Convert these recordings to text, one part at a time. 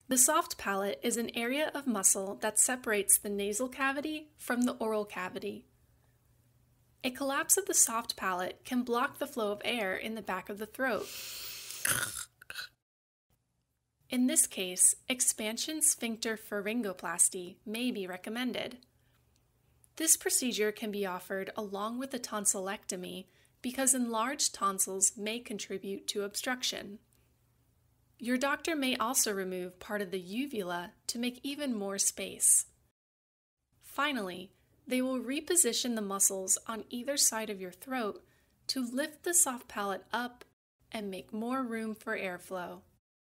The soft palate is an area of muscle that separates the nasal cavity from the oral cavity. A collapse of the soft palate can block the flow of air in the back of the throat. In this case, expansion sphincter pharyngoplasty may be recommended. This procedure can be offered along with a tonsillectomy because enlarged tonsils may contribute to obstruction. Your doctor may also remove part of the uvula to make even more space. Finally, they will reposition the muscles on either side of your throat to lift the soft palate up and make more room for airflow.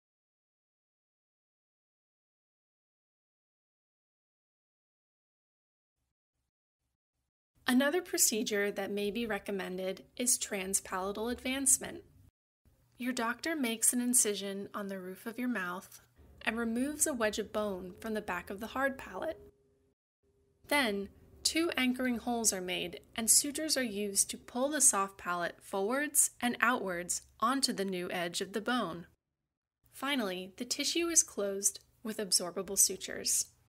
Another procedure that may be recommended is transpalatal advancement. Your doctor makes an incision on the roof of your mouth and removes a wedge of bone from the back of the hard palate. Then, 2 anchoring holes are made and sutures are used to pull the soft palate forwards and outwards onto the new edge of the bone. Finally, the tissue is closed with absorbable sutures.